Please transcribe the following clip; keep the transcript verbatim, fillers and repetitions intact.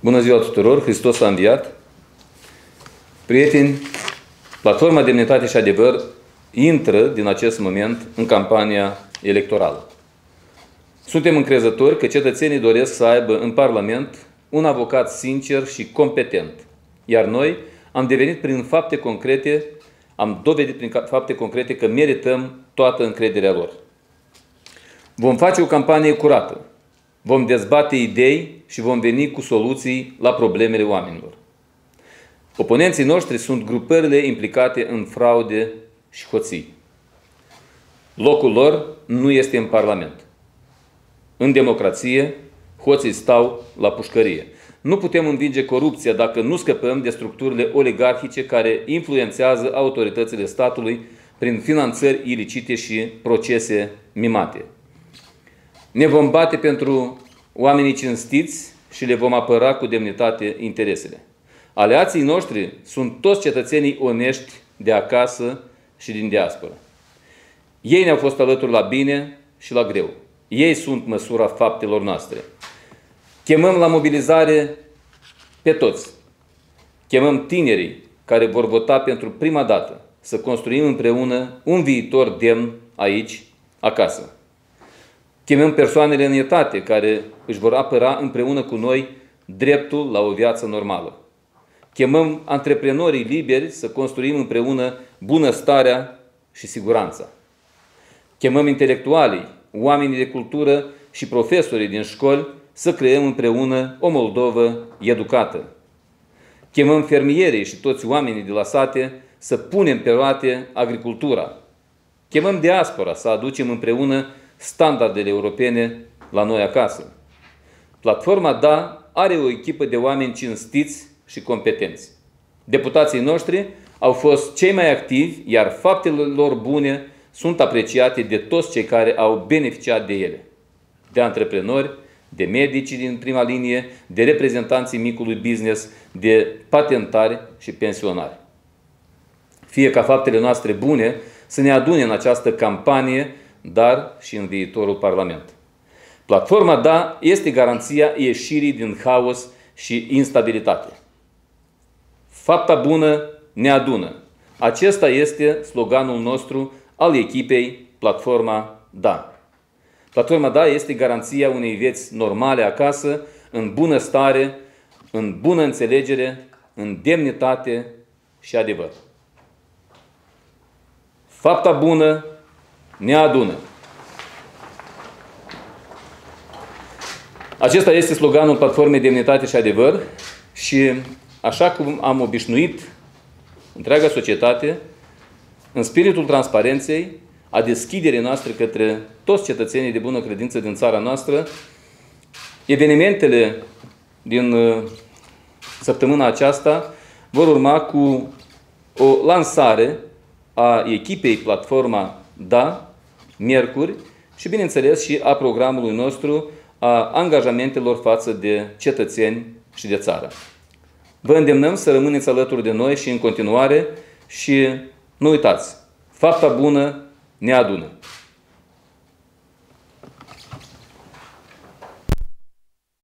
Bună ziua tuturor! Hristos a înviat! Prieteni, Platforma Demnitate și Adevăr intră din acest moment în campania electorală. Suntem încrezători că cetățenii doresc să aibă în Parlament un avocat sincer și competent. Iar noi am devenit prin fapte concrete, am dovedit prin fapte concrete că merităm toată încrederea lor. Vom face o campanie curată. Vom dezbate idei și vom veni cu soluții la problemele oamenilor. Oponenții noștri sunt grupările implicate în fraude și hoții. Locul lor nu este în Parlament. În democrație, hoții stau la pușcărie. Nu putem învinge corupția dacă nu scăpăm de structurile oligarhice care influențează autoritățile statului prin finanțări ilicite și procese mimate. Ne vom bate pentru oamenii cinstiți și le vom apăra cu demnitate interesele. Aliații noștri sunt toți cetățenii onești de acasă și din diaspora. Ei ne-au fost alături la bine și la greu. Ei sunt măsura faptelor noastre. Chemăm la mobilizare pe toți. Chemăm tinerii care vor vota pentru prima dată să construim împreună un viitor demn aici, acasă. Chemăm persoanele în etate care își vor apăra împreună cu noi dreptul la o viață normală. Chemăm antreprenorii liberi să construim împreună bunăstarea și siguranța. Chemăm intelectualii, oamenii de cultură și profesorii din școli să creăm împreună o Moldovă educată. Chemăm fermierii și toți oamenii de la sate să punem pe roate agricultura. Chemăm diaspora să aducem împreună standardele europene la noi acasă. Platforma Da are o echipă de oameni cinstiți și competenți. Deputații noștri au fost cei mai activi, iar faptele lor bune sunt apreciate de toți cei care au beneficiat de ele. De antreprenori, de medici din prima linie, de reprezentanții micului business, de patentari și pensionari. Fie ca faptele noastre bune să ne adune în această campanie, dar și în viitorul Parlament. Platforma Da este garanția ieșirii din haos și instabilitate. Fapta bună ne adună. Acesta este sloganul nostru al echipei Platforma Da. Platforma Da este garanția unei vieți normale acasă, în bună stare, în bună înțelegere, în demnitate și adevăr. Fapta bună ne adună. Acesta este sloganul Platformei Demnitate și Adevăr și, așa cum am obișnuit întreaga societate, în spiritul transparenței, a deschiderii noastre către toți cetățenii de bună credință din țara noastră, evenimentele din săptămâna aceasta vor urma cu o lansare a echipei Platforma Da, miercuri, și bineînțeles și a programului nostru, a angajamentelor față de cetățeni și de țară. Vă îndemnăm să rămâneți alături de noi și în continuare și nu uitați, fapta bună ne adună.